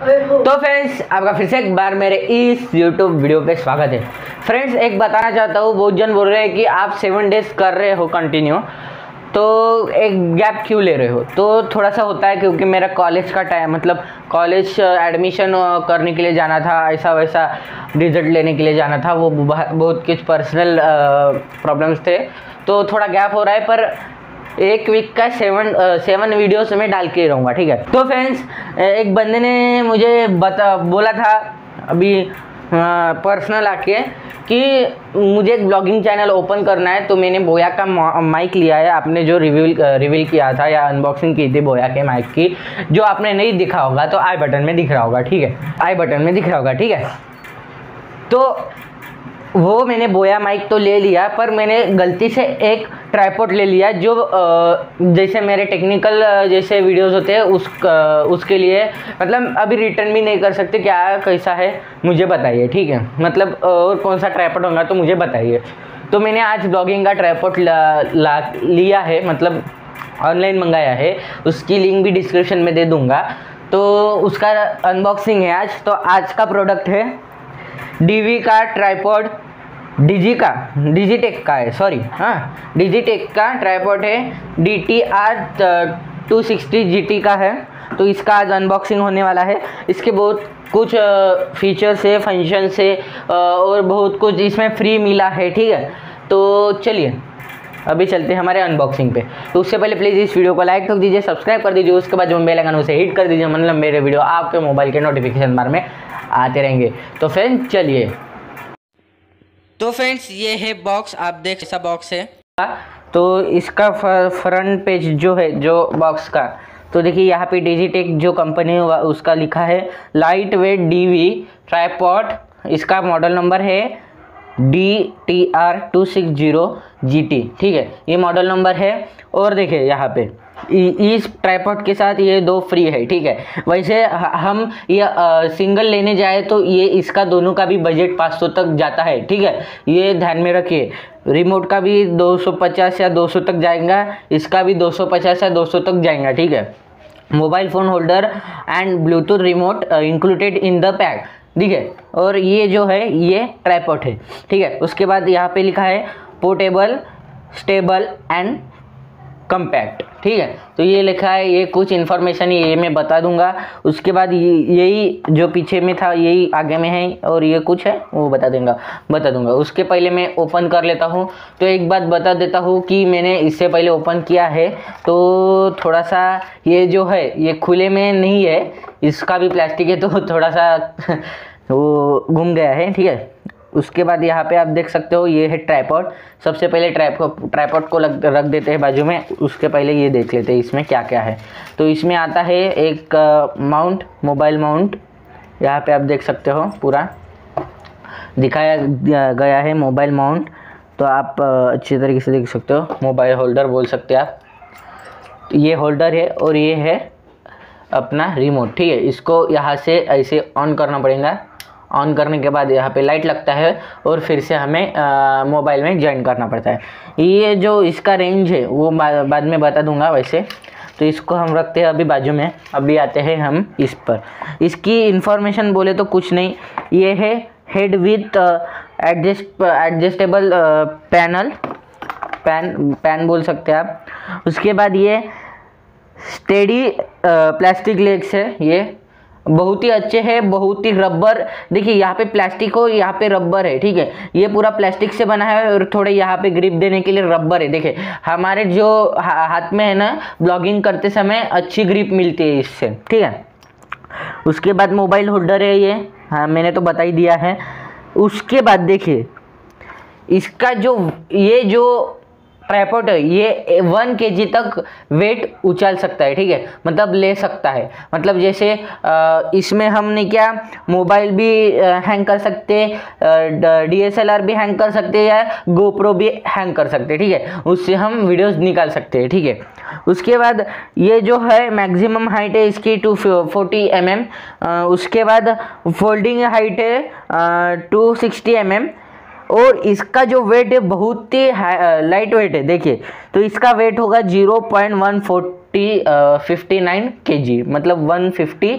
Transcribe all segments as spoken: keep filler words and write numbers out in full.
तो फ्रेंड्स, आपका फिर से एक बार मेरे इस यूट्यूब वीडियो पे स्वागत है। फ्रेंड्स, एक बताना चाहता हूँ, बहुत जन बोल रहे हैं कि आप सेवन डेज कर रहे हो कंटिन्यू, तो एक गैप क्यों ले रहे हो। तो थोड़ा सा होता है क्योंकि मेरा कॉलेज का टाइम, मतलब कॉलेज एडमिशन करने के लिए जाना था, ऐसा वैसा रिजल्ट लेने के लिए जाना था, वो बहुत कुछ पर्सनल प्रॉब्लम्स थे, तो थोड़ा गैप हो रहा है। पर एक वीक का सेवन सेवन वीडियोस में डाल के रहूँगा, ठीक है। तो फ्रेंड्स, एक बंदे ने मुझे बता बोला था अभी पर्सनल आके कि मुझे एक ब्लॉगिंग चैनल ओपन करना है, तो मैंने बोया का माइक लिया है। आपने जो रिव्यू रिवील किया था या अनबॉक्सिंग की थी बोया के माइक की, जो आपने नहीं दिखा होगा तो आई बटन में दिख रहा होगा, ठीक है, आई बटन में दिख रहा होगा, ठीक है। तो वो मैंने बोया माइक तो ले लिया, पर मैंने गलती से एक ट्राइपॉड ले लिया, जो जैसे मेरे टेक्निकल जैसे वीडियोस होते हैं उस उसके लिए, मतलब अभी रिटर्न भी नहीं कर सकते। क्या कैसा है मुझे बताइए, ठीक है, मतलब और कौन सा ट्राइपॉड होगा तो मुझे बताइए। तो मैंने आज ब्लॉगिंग का ट्राइपॉड ला, ला लिया है, मतलब ऑनलाइन मंगाया है, उसकी लिंक भी डिस्क्रिप्शन में दे दूँगा। तो उसका अनबॉक्सिंग है आज। तो आज का प्रोडक्ट है डीवी का ट्राइपॉड, डिजी का डिजिटेक का है, सॉरी, हाँ, डिजिटेक का ट्राइपॉड है, D T R two sixty G T का है। तो इसका आज अनबॉक्सिंग होने वाला है। इसके बहुत कुछ फीचर्स है, फंक्शन है और बहुत कुछ इसमें फ्री मिला है, ठीक है। तो चलिए अभी चलते हैं हमारे अनबॉक्सिंग पे। तो उससे पहले प्लीज़ इस वीडियो को लाइक ठोक दीजिए, सब्सक्राइब कर दीजिए, उसके बाद जो बेल आइकन उसे हिट कर दीजिए, मतलब मेरे वीडियो आपके मोबाइल के नोटिफिकेशन बार में आते रहेंगे। तो फ्रेंड्स चलिए। तो फ्रेंड्स, ये है बॉक्स, आप देख ऐसा बॉक्स है। तो इसका फ्रंट पेज जो है, जो बॉक्स का, तो देखिए यहाँ पे डिजिटेक जो कंपनी हुआ उसका लिखा है लाइट वेट डीवी ट्राइपॉड। इसका मॉडल नंबर है D T R two six zero G T, ठीक है, ये मॉडल नंबर है। और देखिए यहाँ पे इस ट्राइपॉड के साथ ये दो फ्री है, ठीक है। वैसे हम ये सिंगल लेने जाए तो ये इसका दोनों का भी बजट पाँच सौ तक जाता है, ठीक है, ये ध्यान में रखिए। रिमोट का भी दो सौ पचास या दो सौ तक जाएगा, इसका भी दो सौ पचास या दो सौ तक जाएगा, ठीक है। Mobile phone holder and Bluetooth remote included in the pack, ठीक है। और ये जो है ये ट्राइपॉड है, ठीक है। उसके बाद यहाँ पे लिखा है पोर्टेबल, स्टेबल एंड कम्पैक्ट, ठीक है। तो ये लिखा है, ये कुछ इन्फॉर्मेशन ये मैं बता दूंगा। उसके बाद यही जो पीछे में था यही आगे में है, और ये कुछ है वो बता दूंगा बता दूंगा उसके पहले मैं ओपन कर लेता हूँ। तो एक बात बता देता हूँ कि मैंने इससे पहले ओपन किया है, तो थोड़ा सा ये जो है ये खुले में नहीं है, इसका भी प्लास्टिक है, तो थोड़ा सा वो घूम गया है, ठीक है। उसके बाद यहाँ पे आप देख सकते हो ये है ट्राइपॉड। सबसे पहले ट्राइपॉड ट्राइपॉड को लग, रख देते हैं बाजू में। उसके पहले ये देख लेते हैं इसमें क्या क्या है। तो इसमें आता है एक माउंट, मोबाइल माउंट, यहाँ पे आप देख सकते हो पूरा दिखाया गया है मोबाइल माउंट। तो आप अच्छी तरीके से देख सकते हो, मोबाइल होल्डर बोल सकते हैं आप। तो ये होल्डर है और ये है अपना रिमोट, ठीक है। इसको यहाँ से ऐसे ऑन करना पड़ेगा। ऑन करने के बाद यहाँ पे लाइट लगता है और फिर से हमें मोबाइल में ज्वाइन करना पड़ता है। ये जो इसका रेंज है वो बाद में बता दूंगा वैसे। तो इसको हम रखते हैं अभी बाजू में। अभी आते हैं हम इस पर। इसकी इन्फॉर्मेशन बोले तो कुछ नहीं, ये है head with adjust adjustable panel pan pan बोल सकते हैं आप। उसके बाद ये स्टेडी प्लास्टिक लेग्स है, ये बहुत ही अच्छे हैं, बहुत ही रबर। देखिए यहाँ पे प्लास्टिक हो, यहाँ पे रबर है, ठीक है। ये पूरा प्लास्टिक से बना है और थोड़े यहाँ पे ग्रिप देने के लिए रबर है। देखिए हमारे जो हा, हाथ में है ना, ब्लॉगिंग करते समय अच्छी ग्रिप मिलती है इससे, ठीक है। उसके बाद मोबाइल होल्डर है ये, हाँ मैंने तो बता ही दिया है। उसके बाद देखिए इसका जो ये जो ट्राइपॉड है ये वन के जी तक वेट उछाल सकता है, ठीक है, मतलब ले सकता है। मतलब जैसे इसमें हमने क्या मोबाइल भी हैंग कर सकते, डी एस एल आर भी हैंग कर सकते या गोप्रो भी हैंग कर सकते, ठीक है। उससे हम वीडियोस निकाल सकते हैं, ठीक है। उसके बाद ये जो है मैक्सिमम हाइट है इसकी टू फोर्टी एम एम। उसके बाद फोल्डिंग हाइट है टू सिक्सटी एम एम। और इसका जो वेट है बहुत ही लाइट वेट है। देखिए तो इसका वेट होगा zero point one forty fifty nine K G, मतलब one fifty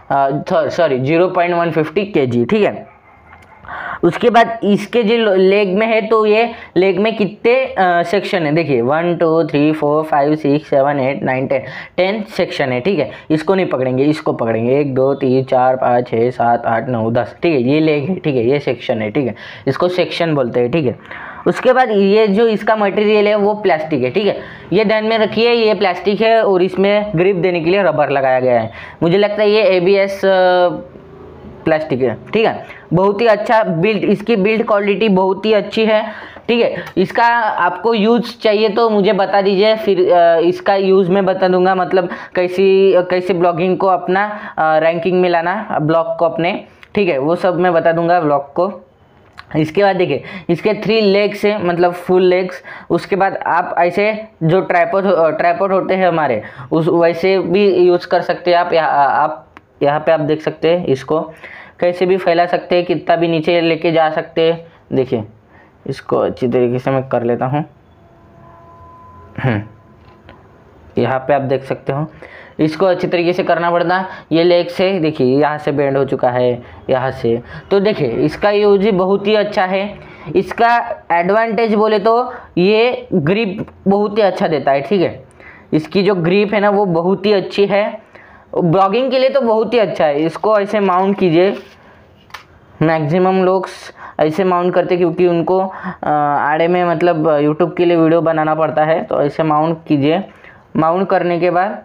sorry zero point one fifty K G, ठीक है। उसके बाद इसके जो लेग में है तो ये लेग में कितने सेक्शन है देखिए, one two three four five six seven eight nine ten ten section है, ठीक है। इसको नहीं पकड़ेंगे, इसको पकड़ेंगे, एक दो तीन चार पाँच छः सात आठ नौ दस, ठीक है। ये लेग है, ठीक है, ये सेक्शन है, ठीक है, इसको सेक्शन बोलते हैं, ठीक है। उसके बाद ये जो इसका मटेरियल है वो प्लास्टिक है, ठीक है। ये ध्यान में रखिए, ये प्लास्टिक है और इसमें ग्रिप देने के लिए रबर लगाया गया है। मुझे लगता है ये ए बी एस प्लास्टिक है, ठीक है। बहुत ही अच्छा बिल्ड, इसकी बिल्ड क्वालिटी बहुत ही अच्छी है, ठीक है। इसका आपको यूज़ चाहिए तो मुझे बता दीजिए, फिर इसका यूज़ मैं बता दूंगा, मतलब कैसी कैसे ब्लॉगिंग को अपना रैंकिंग में लाना, ब्लॉग को अपने, ठीक है, वो सब मैं बता दूंगा ब्लॉग को। इसके बाद देखिए इसके थ्री लेग्स है, मतलब फुल लेग्स। उसके बाद आप ऐसे जो ट्राइपॉड ट्राइपॉड होते हैं हमारे, उस वैसे भी यूज़ कर सकते हैं आप। यहाँ आप यहाँ पे आप देख सकते हैं, इसको कैसे भी फैला सकते हैं, कितना भी नीचे लेके जा सकते हैं। देखिए इसको अच्छी तरीके से मैं कर लेता हूँ। यहाँ पे आप देख सकते हो, इसको अच्छी तरीके से करना पड़ता है। ये लेग से देखिए यहाँ से बेंड हो चुका है, यहाँ से, तो देखिए इसका यूज ही बहुत ही अच्छा है। इसका एडवांटेज बोले तो ये ग्रिप बहुत ही अच्छा देता है, ठीक है। इसकी जो ग्रिप है ना वो बहुत ही अच्छी है, ब्लॉगिंग के लिए तो बहुत ही अच्छा है। इसको ऐसे माउंट कीजिए, मैक्सिमम लोग ऐसे माउंट करते क्योंकि उनको आड़े में मतलब यूट्यूब के लिए वीडियो बनाना पड़ता है, तो ऐसे माउंट कीजिए। माउंट करने के बाद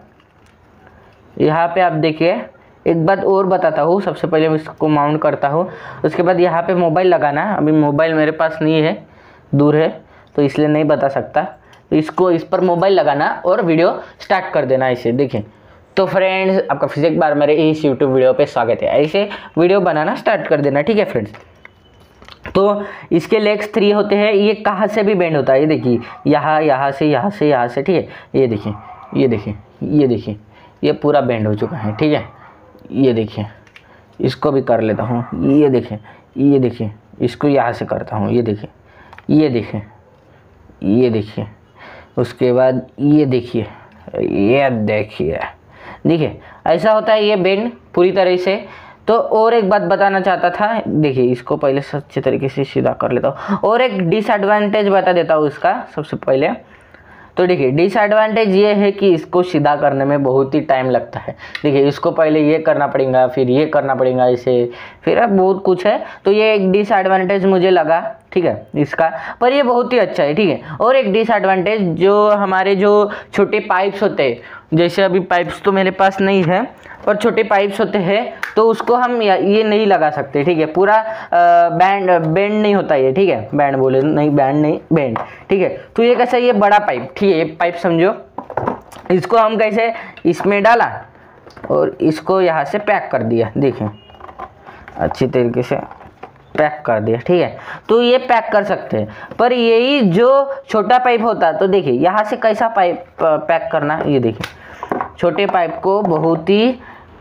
यहाँ पे आप देखिए, एक बात और बताता हूँ, सबसे पहले मैं इसको माउंट करता हूँ। उसके बाद यहाँ पे मोबाइल लगाना, अभी मोबाइल मेरे पास नहीं है, दूर है, तो इसलिए नहीं बता सकता। तो इसको इस पर मोबाइल लगाना और वीडियो स्टार्ट कर देना ऐसे, देखिए। तो फ्रेंड्स आपका फिर एक बार मेरे इस यूट्यूब वीडियो पे स्वागत है। ऐसे वीडियो बनाना स्टार्ट कर देना, ठीक है फ्रेंड्स। तो इसके लेग्स थ्री होते हैं, ये कहाँ से भी बेंड होता है, ये देखिए यहाँ यहाँ से यहाँ से यहाँ से, ठीक है। ये देखिए ये देखिए ये देखिए ये पूरा बेंड हो चुका है, ठीक है। ये देखिए इसको भी कर लेता हूँ, ये देखिए ये देखिए इसको यहाँ से करता हूँ, ये देखिए ये देखिए ये देखिए उसके बाद ये देखिए ये देखिए देखिए ऐसा होता है ये बेंड पूरी तरह से। तो और एक बात बताना चाहता था, देखिए इसको पहले अच्छे तरीके से सीधा कर लेता हूँ। और एक डिसएडवांटेज बता देता हूँ इसका सबसे पहले। तो देखिए डिसएडवांटेज ये है कि इसको सीधा करने में बहुत ही टाइम लगता है। देखिए इसको पहले ये करना पड़ेगा, फिर ये करना पड़ेगा, इसे फिर अब बहुत कुछ है, तो ये एक डिसएडवांटेज मुझे लगा, ठीक है इसका। पर ये बहुत ही अच्छा है, ठीक है। और एक डिसएडवांटेज, जो हमारे जो छोटे पाइप्स होते हैं, जैसे अभी पाइप्स तो मेरे पास नहीं है, पर छोटे पाइप्स होते हैं तो उसको हम ये नहीं लगा सकते, ठीक है। पूरा बैंड बेंड नहीं होता ये, ठीक है। बैंड बोले नहीं, बैंड नहीं, बेंड, ठीक है। तो ये कैसा, ये बड़ा पाइप, ठीक है, ये पाइप समझो। इसको हम कैसे इसमें डाला और इसको यहाँ से पैक कर दिया, देखिए अच्छी तरीके से पैक कर दिया, ठीक है। तो ये पैक कर सकते हैं। पर यही जो छोटा पाइप होता, तो देखिए यहाँ से कैसा पाइप पैक करना, ये देखिए छोटे पाइप को बहुत ही,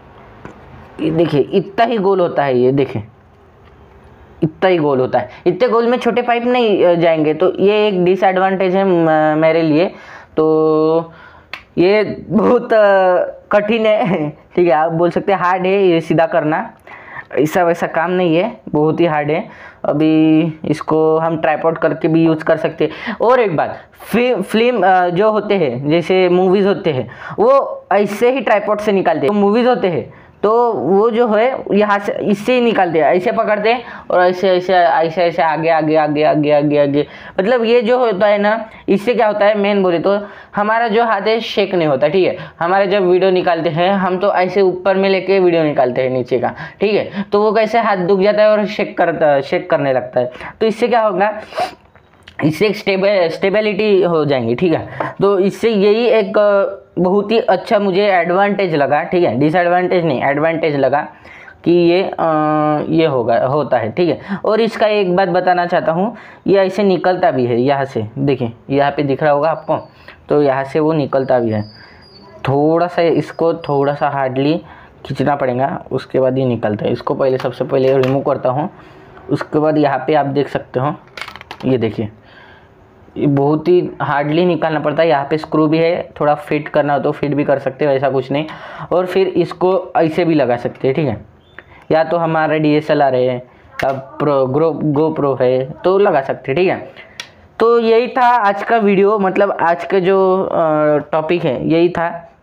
देखिए इतना ही गोल होता है, ये देखिए इतना ही गोल होता है। इतने गोल में छोटे पाइप नहीं जाएंगे, तो ये एक डिसएडवांटेज है मेरे लिए। तो ये बहुत कठिन है, ठीक है, आप बोल सकते हैं हार्ड है ये सीधा करना, ऐसा वैसा काम नहीं है, बहुत ही हार्ड है। अभी इसको हम ट्राइपॉड करके भी यूज़ कर सकते हैं। और एक बात, फिल्म फिल्म जो होते हैं, जैसे मूवीज़ होते हैं, वो ऐसे ही ट्राइपॉड से निकालते हैं। मूवीज़ होते हैं तो वो जो है यहाँ से इससे ही निकालते हैं, ऐसे पकड़ते हैं और ऐसे ऐसे ऐसे ऐसे आगे आगे आगे आगे आगे आगे, मतलब ये जो होता है ना, इससे क्या होता है मेन बोले तो हमारा जो हाथ है शेक नहीं होता, ठीक है। हमारे जब वीडियो निकालते हैं हम तो ऐसे ऊपर में लेके वीडियो निकालते हैं नीचे का, ठीक है। तो वो कैसे हाथ दुख जाता है और शेक करता शेक करने लगता है। तो इससे क्या होगा, इससे एक स्टेबल स्टेबिलिटी हो जाएंगी, ठीक है। तो इससे यही एक बहुत ही अच्छा मुझे एडवांटेज लगा, ठीक है। डिसएडवांटेज नहीं, एडवांटेज लगा कि ये आ, ये होगा होता है, ठीक है। और इसका एक बात बताना चाहता हूँ, ये ऐसे निकलता भी है यहाँ से, देखिए यहाँ पे दिख रहा होगा आपको, तो यहाँ से वो निकलता भी है। थोड़ा सा इसको थोड़ा सा हार्डली खींचना पड़ेगा, उसके बाद ये निकलता है। इसको पहले सबसे पहले रिमूव करता हूँ। उसके बाद यहाँ पे आप देख सकते हो, ये देखिए ये बहुत ही हार्डली निकालना पड़ता है। यहाँ पे स्क्रू भी है, थोड़ा फिट करना हो तो फिट भी कर सकते हो, ऐसा कुछ नहीं। और फिर इसको ऐसे भी लगा सकते हैं, ठीक है। या तो हमारे डी एस एल आर है, अब प्रो ग्रो गो प्रो है तो लगा सकते हैं, ठीक है। तो यही था आज का वीडियो, मतलब आज का जो टॉपिक है यही था।